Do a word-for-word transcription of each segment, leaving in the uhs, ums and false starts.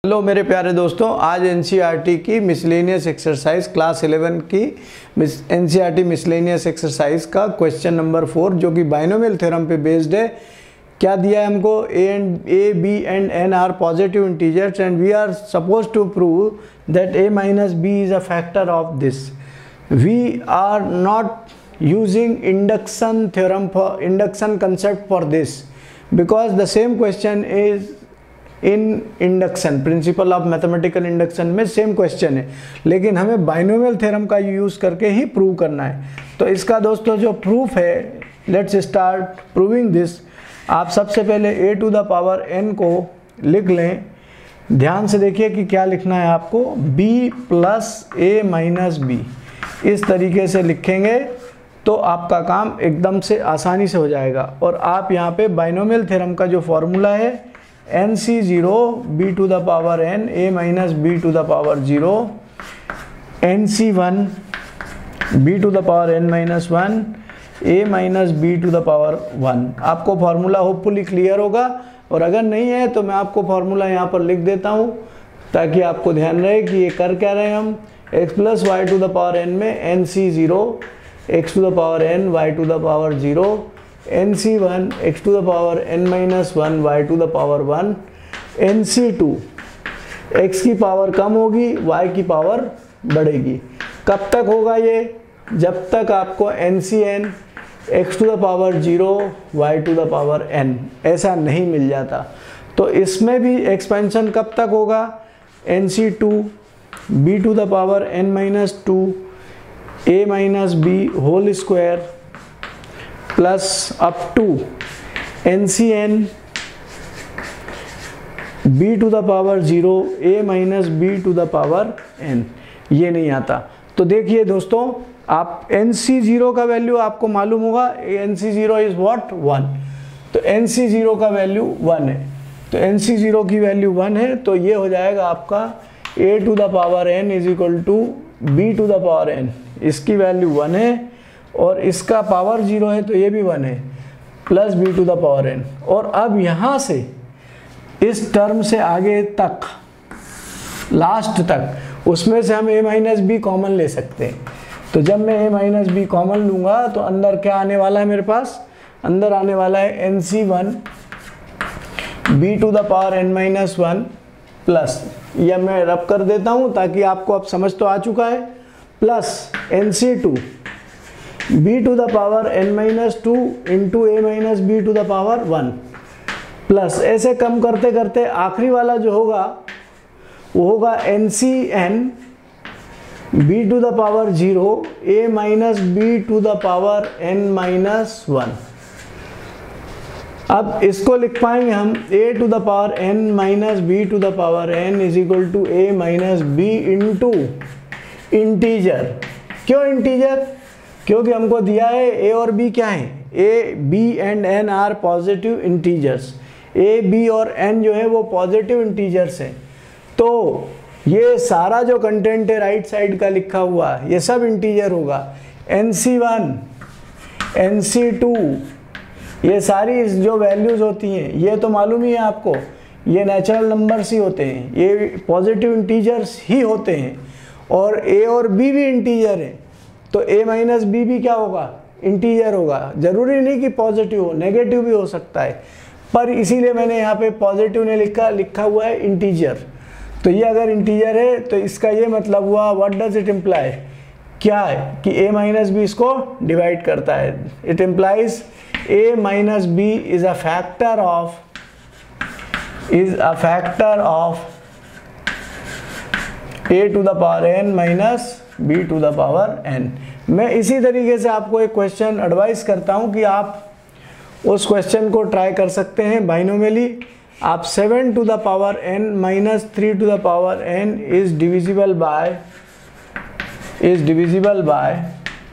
Hello मेरे प्यारे दोस्तों, आज एनसीईआरटी की मिसलेनियस एक्सरसाइज क्लास इलेवन की एनसीईआरटी मिसलेनियस एक्सरसाइज का क्वेश्चन नंबर फोर जो कि बाइनोमियल थ्योरम पे बेस्ड है। क्या दिया है हमको? A and A B and N are positive integers and we are suppose to prove that A minus B is a factor of this. We are not using induction theorem for induction concept for this because the same question is in induction, principle of mathematical induction में same question है, लेकिन हमें binomial theorem का use करके ही prove करना है। तो इसका दोस्तों जो प्रूफ है, लेट्स स्टार्ट प्रूविंग दिस। आप सबसे पहले a to the power n को लिख लें। ध्यान से देखिए कि क्या लिखना है आपको, b plus A minus B. इस तरीके से लिखेंगे तो आपका काम एकदम से आसानी से हो जाएगा। और आप यहाँ पे बाइनोमियल थ्योरम का जो फॉर्मूला है N C zero B to the power N A minus B to the power zero, N C one B to the power N minus one A minus B to the power one. आपको formula hopefully clear होगा, और अगर नहीं है तो मैं आपको formula यहाँ पर लिख देता हूँ ताकि आपको ध्यान रहे कि ये कर क्या रहे हैं हम। X plus Y to the power N में N C zero X to the power N Y to the power zero, N C one X to the power N minus one Y to the power one, N C two X की power कम होगी Y की power बढ़ेगी। कब तक होगा ये? जब तक आपको N C N X to the power zero Y to the power N ऐसा नहीं मिल जाता। तो इसमें भी एक्सपेंशन कब तक होगा? N C two B to the power N minus two A minus B whole square plus up to N C N B to the power zero A minus B to the power N. ये नहीं आता। तो देखिए दोस्तों, आप N C zero का value आपको मालूम होगा, N C zero is what? One. तो एन सी ज़ीरो का वैल्यू वन है, तो एन सी ज़ीरो की वैल्यू वन है, तो ये हो जाएगा आपका A to the power N is equal to B to the power N. इसकी वैल्यू वन है और इसका पावर जीरो है तो ये भी वन है, plus B to the power N. और अब यहाँ से इस टर्म से आगे तक लास्ट तक उसमें से हम a माइनस बी कॉमन ले सकते हैं। तो जब मैं a माइनस बी कॉमन लूँगा तो अंदर क्या आने वाला है मेरे पास? अंदर आने वाला है N C one B to the power N minus one plus, यह मैं रब कर देता हूँ ताकि आपको अब समझ तो आ चुका है, plus N C two B to the power N minus two into A minus B to the power one plus, ऐसे कम करते करते आखिरी वाला जो होगा वो होगा N C N B to the power zero A minus B to the power N minus one. अब इसको लिख पाएंगे हम a to the power n minus B to the power n is equal to A minus B into integer. क्यों integer? क्योंकि हमको दिया है a और b क्या है? a, b and n are positive integers. a, b और n जो है वो पॉजिटिव इंटीजर्स हैं। तो ये सारा जो कंटेंट है राइट साइड का लिखा हुआ ये सब इंटीजर होगा। N C one N C two ये सारी जो वैल्यूज़ होती हैं ये तो मालूम ही है आपको, ये नेचुरल नंबर्स ही होते हैं, ये पॉजिटिव इंटीजर्स ही होते हैं। और a और b भी इंटीजर हैं, तो a माइनस बी भी क्या होगा? इंटीजर होगा। ज़रूरी नहीं कि पॉजिटिव हो, नेगेटिव भी हो सकता है, पर इसीलिए मैंने यहाँ पे पॉजिटिव ने लिखा लिखा हुआ है इंटीजर। तो ये अगर इंटीजर है तो इसका ये मतलब हुआ, व्हाट डज इट इम्प्लाई? क्या है कि a माइनस बी इसको डिवाइड करता है। It implies a minus B is a factor of is a factor of a to the power n minus b to the power n। मैं इसी तरीके से आपको एक क्वेश्चन एडवाइस करता हूं कि आप उस क्वेश्चन को ट्राई कर सकते हैं बाइनोमियली। आप seven to the power n minus three to the power n is divisible by is divisible by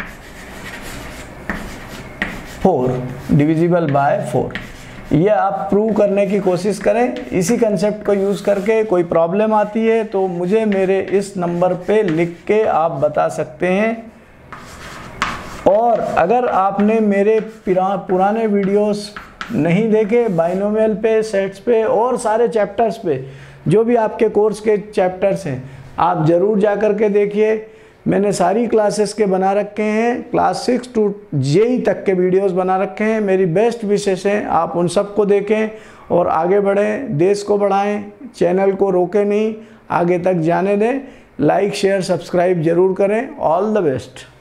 four divisible by four. ये आप प्रूव करने की कोशिश करें इसी कंसेप्ट को यूज़ करके। कोई प्रॉब्लम आती है तो मुझे मेरे इस नंबर पे लिख के आप बता सकते हैं। और अगर आपने मेरे पुराने वीडियोस नहीं देखे बाइनोमियल पे, सेट्स पे और सारे चैप्टर्स पे, जो भी आपके कोर्स के चैप्टर्स हैं आप ज़रूर जा कर के देखिए। मैंने सारी क्लासेस के बना रखे हैं, क्लास सिक्स टू जेई तक के वीडियोस बना रखे हैं। मेरी बेस्ट विशेष हैं आप उन सबको देखें और आगे बढ़ें, देश को बढ़ाएं, चैनल को रोकें नहीं, आगे तक जाने दें। लाइक शेयर सब्सक्राइब जरूर करें। All the best.